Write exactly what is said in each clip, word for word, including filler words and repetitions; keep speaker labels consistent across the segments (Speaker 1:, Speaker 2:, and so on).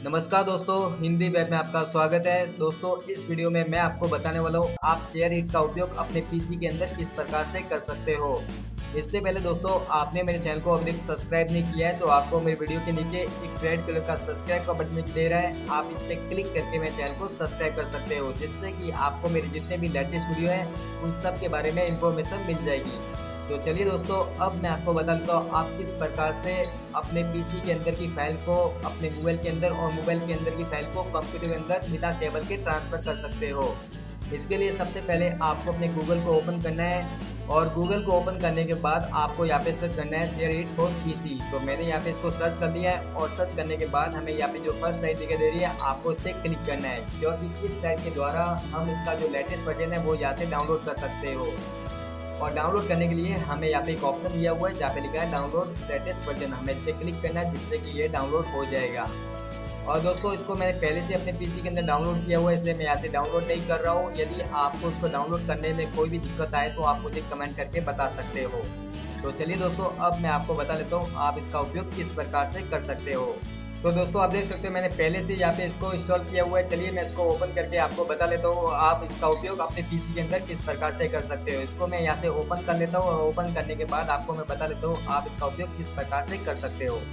Speaker 1: नमस्कार दोस्तों, हिंदी वेब में आपका स्वागत है। दोस्तों, इस वीडियो में मैं आपको बताने वाला हूँ आप शेयरइट का उपयोग अपने पीसी के अंदर किस प्रकार से कर सकते हो। इससे पहले दोस्तों, आपने मेरे चैनल को अभी तक सब्सक्राइब नहीं किया है तो आपको मेरे वीडियो के नीचे एक रेड कलर का सब्सक्राइब का बटन दे रहा है, आप इस पर क्लिक करके मेरे चैनल को सब्सक्राइब कर सकते हो, जिससे कि आपको मेरे जितने भी लेटेस्ट वीडियो हैं उन सब के बारे में इंफॉर्मेशन मिल जाएगी। तो चलिए दोस्तों, अब मैं आपको बता देता हूँ आप किस प्रकार से अपने पीसी के अंदर की फाइल को अपने मोबाइल के अंदर और मोबाइल के अंदर की फाइल को कंप्यूटर के अंदर बिना केबल के ट्रांसफ़र कर सकते हो। इसके लिए सबसे पहले आपको अपने गूगल को ओपन करना है और गूगल को ओपन करने के बाद आपको यहाँ पे सर्च करना है शेयरइट फॉर पीसी। तो मैंने यहाँ पे इसको सर्च कर लिया है और सर्च करने के बाद हमें यहाँ पे जो फर्स्ट साइट दिखाई दे रही है आपको इस पर क्लिक करना है, जो कि इस साइट के द्वारा हम इसका जो लेटेस्ट वर्जन है वो यहाँ से डाउनलोड कर सकते हो। और डाउनलोड करने के लिए हमें यहाँ पे एक ऑप्शन दिया हुआ है जहाँ पे लिखा है डाउनलोड लेटेस्ट वर्जन, हमें इस पर क्लिक करना है जिससे कि ये डाउनलोड हो जाएगा। और दोस्तों, इसको मैंने पहले से अपने पीसी के अंदर डाउनलोड किया हुआ है, इसलिए मैं यहाँ से डाउनलोड नहीं कर रहा हूँ। यदि आपको इसको डाउनलोड करने में कोई भी दिक्कत आए तो आप मुझे कमेंट करके बता सकते हो। तो चलिए दोस्तों, अब मैं आपको बता देता हूँ आप इसका उपयोग किस प्रकार से कर सकते हो। तो दोस्तों, आप देख सकते हो मैंने पहले से यहाँ पे इसको इंस्टॉल किया हुआ है। चलिए मैं इसको ओपन करके आपको बता लेता हूँ आप इसका उपयोग अपने पीसी के अंदर किस प्रकार से कर सकते हो। इसको मैं यहाँ से ओपन कर लेता हूँ और ओपन करने के बाद आपको मैं बता लेता हूँ आप इसका उपयोग किस प्रकार से कर सकते हो।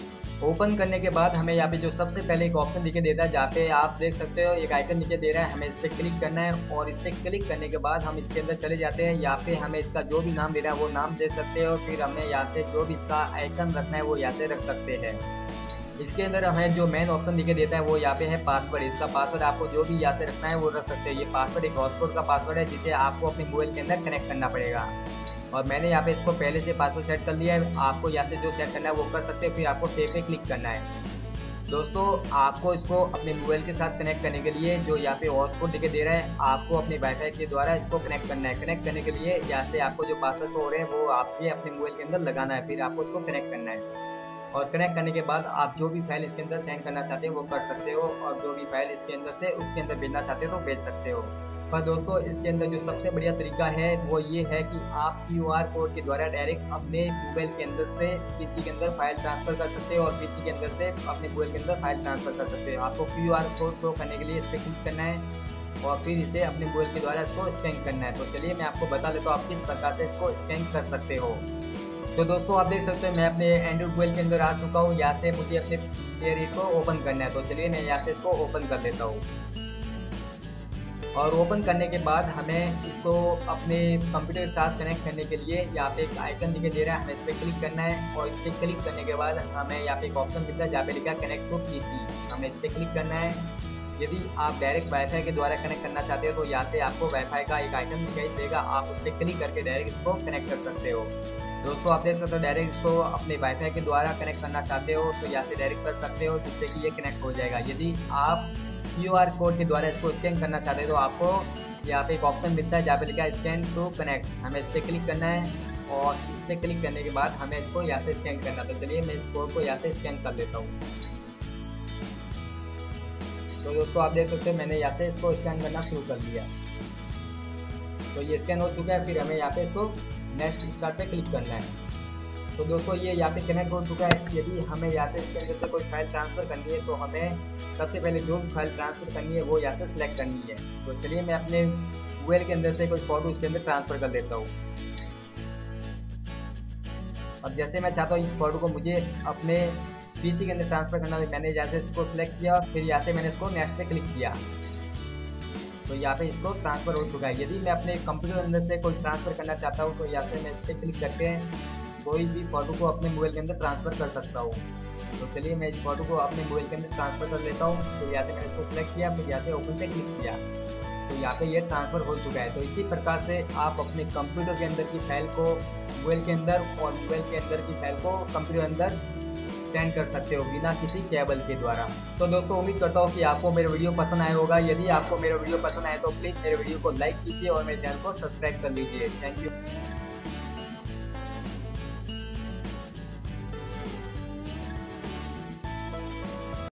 Speaker 1: ओपन करने के बाद हमें यहाँ पे जो सबसे पहले एक ऑप्शन दिखे देता है, जहाँ पे आप देख सकते हो एक आइकन नीचे दे रहा है, हमें इस पर क्लिक करना है और इस पर क्लिक करने के बाद हम इसके अंदर चले जाते हैं। यहाँ पे हमें इसका जो भी नाम दे रहा है वो नाम दे सकते हो, फिर हमें यहाँ से जो भी इसका आइकन रखना है वो यहाँ से रख सकते हैं। इसके अंदर हमें जो मेन ऑप्शन दिखे देता है वो यहाँ पे है पासवर्ड। इसका पासवर्ड आपको जो भी यहाँ से रखना है वो रख सकते हैं। ये पासवर्ड एक हॉटस्पॉट का पासवर्ड है जिसे आपको अपने मोबाइल के अंदर कनेक्ट करना पड़ेगा और मैंने यहाँ पे इसको पहले से पासवर्ड सेट कर लिया है। आपको यहाँ से जो सेट करना है वो कर सकते हैं, फिर आपको सेव पे क्लिक करना है। दोस्तों, आपको इसको अपने मोबाइल के साथ कनेक्ट करने के लिए जो यहाँ पे हॉटस्पॉट दिखे दे रहा है आपको अपने वाईफाई के द्वारा इसको कनेक्ट करना है। कनेक्ट करने के लिए यहाँ से आपको जो पासवर्ड हो रहे हैं वो आपके अपने मोबाइल के अंदर लगाना है, फिर आपको इसको कनेक्ट करना है। और कनेक्ट करने के बाद आप जो भी फाइल इसके अंदर सेंड करना चाहते हो वो कर सकते हो और जो भी फाइल इसके अंदर से उसके अंदर भेजना चाहते हो तो भेज सकते हो। पर दोस्तों, इसके अंदर जो सबसे बढ़िया तरीका है वो ये है कि आप क्यू आर कोड के द्वारा डायरेक्ट अपने मोबाइल के अंदर से पीसी के अंदर फाइल ट्रांसफ़र कर सकते हो और पीसी के अंदर से अपने मोबाइल के अंदर फाइल ट्रांसफ़र कर सकते हो। आपको क्यू आर कोड शो करने के लिए इस पर क्लिक करना है और फिर इसे अपने मोबाइल के द्वारा इसको स्कैन करना है। तो चलिए मैं आपको बता देता हूँ आप किस प्रकार से इसको स्कैन कर सकते हो। तो दोस्तों, आप देख सकते हैं मैं अपने एंड्रॉइड मोबाइल के अंदर आ चुका हूँ। यहाँ से मुझे अपने शेयरइट को ओपन करना है, तो चलिए मैं यहाँ से इसको ओपन कर लेता हूँ। और ओपन करने के बाद हमें इसको अपने कंप्यूटर के साथ कनेक्ट करने के लिए यहाँ पे एक आइकन दिखाई दे रहा है, हमें इस पर क्लिक करना है और इस पर क्लिक करने के बाद हमें यहाँ पे एक ऑप्शन दिखता है जहाँ पे लिखा है कनेक्ट टू पीसी, हमें इस पर क्लिक करना है। यदि आप डायरेक्ट वाईफाई के द्वारा कनेक्ट करना चाहते हो तो यहाँ से आपको वाईफाई का एक आइकन दिखाई देगा, आप उस पर क्लिक करके डायरेक्ट इसको कनेक्ट कर सकते हो। दोस्तों, आप देख सकते हो डायरेक्ट इसको अपने वाईफाई के द्वारा कनेक्ट करना चाहते हो तो यहाँ से डायरेक्ट कर सकते हो जिससे कि ये कनेक्ट हो जाएगा। यदि आप क्यू आर कोड के द्वारा इसको स्कैन करना चाहते हो तो आपको यहाँ पे एक ऑप्शन मिलता है जहाँ पे लिखा है स्कैन टू कनेक्ट, हमें इस पर क्लिक करना है और इस पर क्लिक करने के बाद हमें इसको यहाँ से स्कैन करना है। तो चलिए मैं इस कोड को यहाँ से स्कैन कर लेता हूँ। तो दोस्तों, आप देख सकते हैं मैंने यहाँ से इसको स्कैन करना शुरू कर दिया, तो ये स्कैन हो चुका है। फिर हमें यहाँ पे इसको नेक्स्ट स्टार्ट पे क्लिक करना है। तो दोस्तों, ये यहाँ पे कनेक्ट हो चुका है। यदि हमें यहाँ से इसके अंदर से कोई फाइल ट्रांसफ़र करनी है तो हमें सबसे पहले जो भी फाइल ट्रांसफ़र करनी है वो यहाँ से सिलेक्ट करनी है। तो चलिए मैं अपने मोबाइल के अंदर से कोई फ़ोटो इसके अंदर ट्रांसफ़र कर देता हूँ। अब जैसे मैं चाहता हूँ इस फोटो को मुझे अपने पीसी के अंदर ट्रांसफ़र करना है, मैंने यहाँ से इसको सिलेक्ट किया, फिर यहाँ से मैंने इसको नेक्स्ट पे क्लिक किया तो यहाँ पे इसको ट्रांसफ़र हो चुका है। यदि मैं अपने कंप्यूटर के अंदर से कोई ट्रांसफ़र करना चाहता हूँ तो यहाँ से मैं इस पर क्लिक करके कोई भी फ़ोटो को अपने मोबाइल के अंदर ट्रांसफ़र कर सकता हूँ। तो चलिए मैं इस फोटो को अपने मोबाइल के अंदर ट्रांसफ़र कर लेता हूँ। तो यहाँ से मैंने इसको सिलेक्ट किया, फिर यहाँ से ओपन पे क्लिक किया तो यहाँ पे ये ट्रांसफ़र हो चुका है। तो इसी प्रकार से आप अपने कंप्यूटर के अंदर की फाइल को मोबाइल के अंदर और मोबाइल के अंदर की फाइल को कंप्यूटर के अंदर सेंड कर सकते हो बिना किसी केबल के द्वारा। तो दोस्तों, उम्मीद करता हूँ कि आपको मेरा वीडियो पसंद आया होगा। यदि आपको मेरा वीडियो पसंद आए तो प्लीज़ मेरे वीडियो को लाइक कीजिए और मेरे चैनल को सब्सक्राइब कर लीजिए। Thank you.